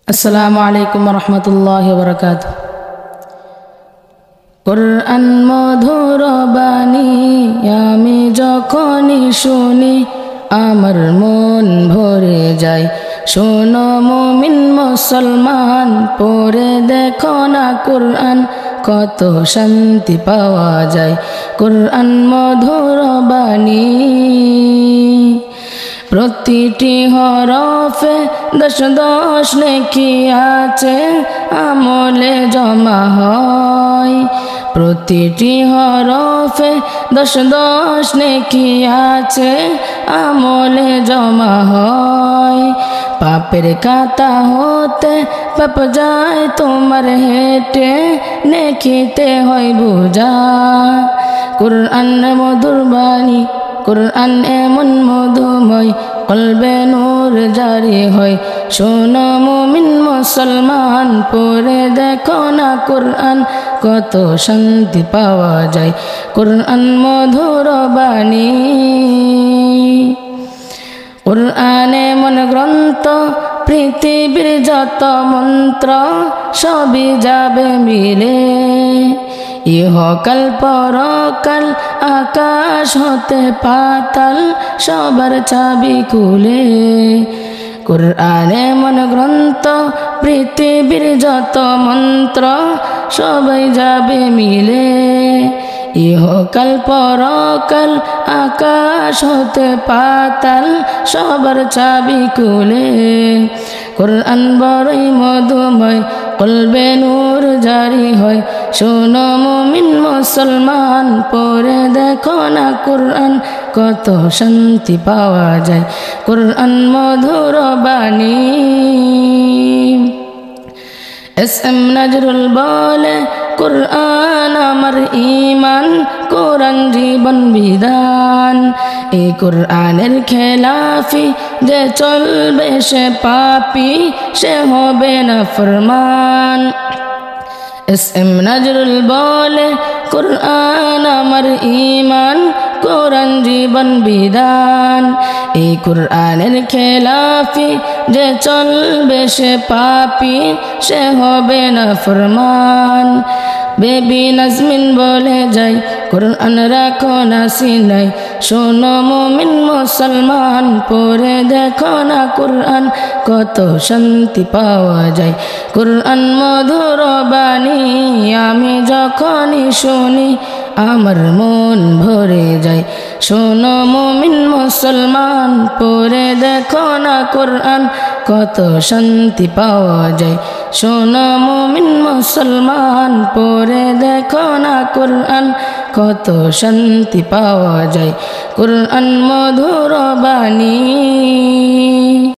আসসালামু আলাইকুম রহমতুল্লাহি ওয়া বারাকাতুহু। কুরআন মধুর বাণী আমি যখনই শুনি আমার মন ভরে যায়। শোনো মুমিন মুসলমান, পড়ে দেখো না কুরআন, কত শান্তি পাওয়া যায়। কুরআন মধুর বাণী, প্রতিটি হরফে দশ দশ নেকি আছে, আমলে জমা হয়। প্রতিটি হরফে দশ দশ নেকি আছে, আমলে জমা হয়। পাপের কাতা হতে পাপ যায় তোমার হেঁটে, নেকিতে হয় বোঝা। কুরআন মধুর বাণী, কুরআন এমন মধুময়, কলবে নূর জারি হয়। শোনো মুমিন মুসলমান, পড়ে দেখো না কুরআন, কত শান্তি পাওয়া যায়। কুরআন মধুর বাণী, কুরআন এমন গ্রন্থ, পৃথিবীর যত মন্ত্র সবই যাবে মিলে। ইহকাল পরকাল আকাশ হতে পাতাল, সবার চাবি খুলে। কুরআন এমন গ্রন্থ, পৃথিবীর যত মন্ত্র সবাই যাবে মিলে। ইহকাল পরকাল আকাশ হতে পাতাল, সবার চাবি খুলে। কুরআন বড়ই মধুময়, কলবে নূর জারি হয়। শোনো মুমিন মুসলমান, পড়ে দেখো না কুরআন, কত শান্তি পাওয়া যায়। কুরআন মধুর বাণী। এস এম নজরুল বলে, কুরআন আমার ঈমান, কুরআন জীবন বিধান। এই কুরআনের খেলাফি যে চলবে সে পাপী, সে হবে না ফরমান। এস এম নজরুল বলে, কুরআন আমার ঈমান, কুরআন জীবন বিধান। এই কুরআনের খেলাফি যে চলবে সে পাপী, সে হবে না ফরমান। বেবি নাজমিন বলে যায়, কুরআন রাখো না সিনায়। শোনো মুমিন মুসলমান, পড়ে দেখো না কুরআন, কত শান্তি পাওয়া যায়। কুরআন মধুর বাণী আমি যখনই শুনি আমার মন ভরে যায়। শোনো মুমিন মুসলমান, পড়ে দেখো না কুরআন, কত শান্তি পাওয়া যায়। শোনো মুমিন মুসলমান, পড়ে দেখো না কুরআন, কত শান্তি পাওয়া যায়। কুরআন মধুর বাণী।